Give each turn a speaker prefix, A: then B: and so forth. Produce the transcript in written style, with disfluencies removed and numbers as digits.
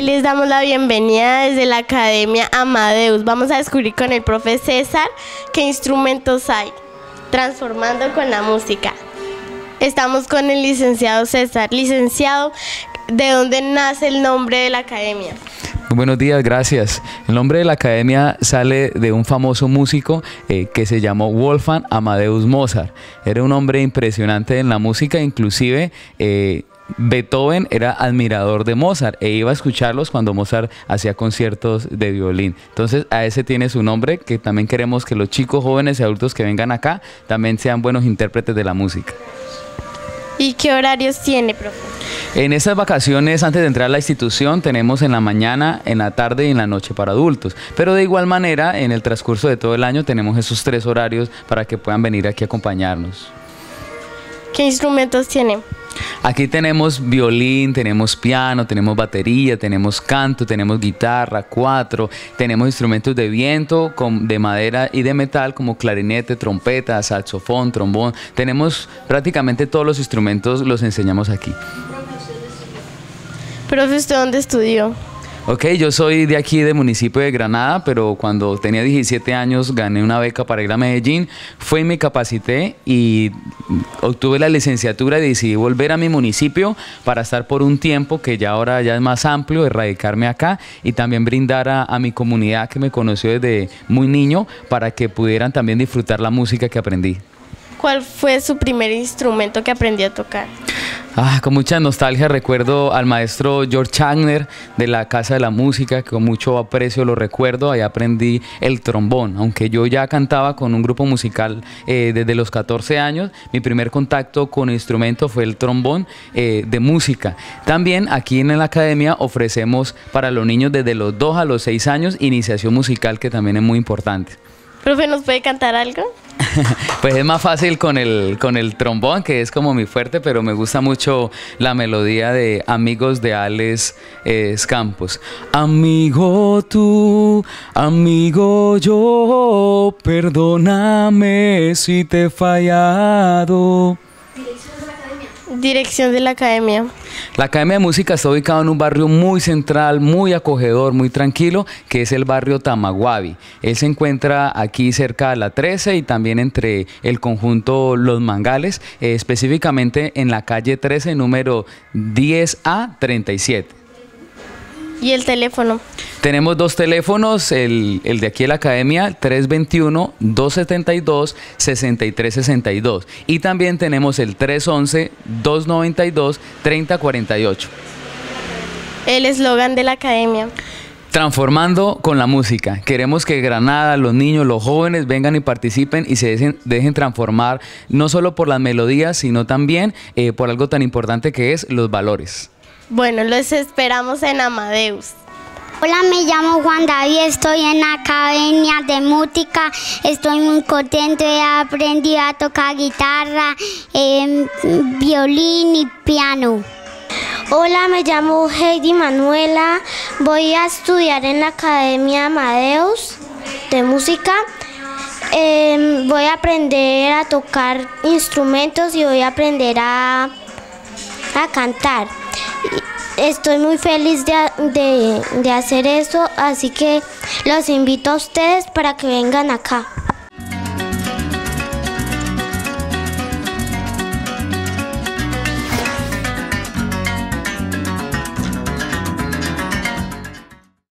A: les damos la bienvenida desde la Academia Amadeus. Vamos a descubrir con el profe César qué instrumentos hay, transformando con la música. Estamos con el licenciado César. Licenciado, ¿de dónde nace el nombre de la academia?
B: Buenos días, gracias. El nombre de la academia sale de un famoso músico que se llamó Wolfgang Amadeus Mozart. Era un hombre impresionante en la música, inclusive Beethoven era admirador de Mozart e iba a escucharlos cuando Mozart hacía conciertos de violín. Entonces a ese tiene su nombre, que también queremos que los chicos, jóvenes y adultos que vengan acá también sean buenos intérpretes de la música.
A: ¿Y qué horarios tiene, profe?
B: En estas vacaciones, antes de entrar a la institución, tenemos en la mañana, en la tarde y en la noche para adultos. Pero de igual manera, en el transcurso de todo el año tenemos esos 3 horarios para que puedan venir aquí a acompañarnos.
A: ¿Qué instrumentos tiene?
B: Aquí tenemos violín, tenemos piano, tenemos batería, tenemos canto, tenemos guitarra, cuatro, tenemos instrumentos de viento, de madera y de metal como clarinete, trompeta, saxofón, trombón. Tenemos prácticamente todos los instrumentos, los enseñamos aquí.
A: Profe, ¿usted dónde estudió?
B: Ok, yo soy de aquí, del municipio de Granada, pero cuando tenía 17 años gané una beca para ir a Medellín, fui y me capacité y obtuve la licenciatura y decidí volver a mi municipio para estar por un tiempo que ya ahora ya es más amplio, erradicarme acá y también brindar a mi comunidad que me conoció desde muy niño para que pudieran también disfrutar la música que aprendí.
A: ¿Cuál fue su primer instrumento que aprendió a tocar?
B: Con mucha nostalgia recuerdo al maestro George Chagner de la Casa de la Música, que con mucho aprecio lo recuerdo. Ahí aprendí el trombón, aunque yo ya cantaba con un grupo musical desde los 14 años. Mi primer contacto con el instrumento fue el trombón de música. También aquí en la academia ofrecemos para los niños desde los 2 a los 6 años iniciación musical, que también es muy importante.
A: Profe, ¿nos puede cantar algo?
B: Pues es más fácil con el trombón, que es como mi fuerte, pero me gusta mucho la melodía de Amigos de Alex Campos. Amigo tú, amigo yo, perdóname si te he fallado.
A: Dirección de la academia.
B: La Academia de Música está ubicada en un barrio muy central, muy acogedor, muy tranquilo, que es el barrio Tamaguavi. Él se encuentra aquí cerca de la 13 y también entre el conjunto Los Mangales, específicamente en la calle 13, número 10A 37.
A: ¿Y el teléfono?
B: Tenemos 2 teléfonos, el de aquí de la academia, 321-272-6362. Y también tenemos el 311-292-3048.
A: El eslogan de la academia.
B: Transformando con la música. Queremos que Granada, los niños, los jóvenes vengan y participen y se dejen transformar, no solo por las melodías, sino también por algo tan importante que es los valores.
A: Bueno, los esperamos en Amadeus.
C: Hola, me llamo Juan David, estoy en la Academia de Música, estoy muy contento, he aprendido a tocar guitarra, violín y piano.
D: Hola, me llamo Heidi Manuela, voy a estudiar en la Academia Amadeus de Música. Voy a aprender a tocar instrumentos y voy a aprender a cantar. Estoy muy feliz de hacer eso, así que los invito a ustedes para que vengan acá.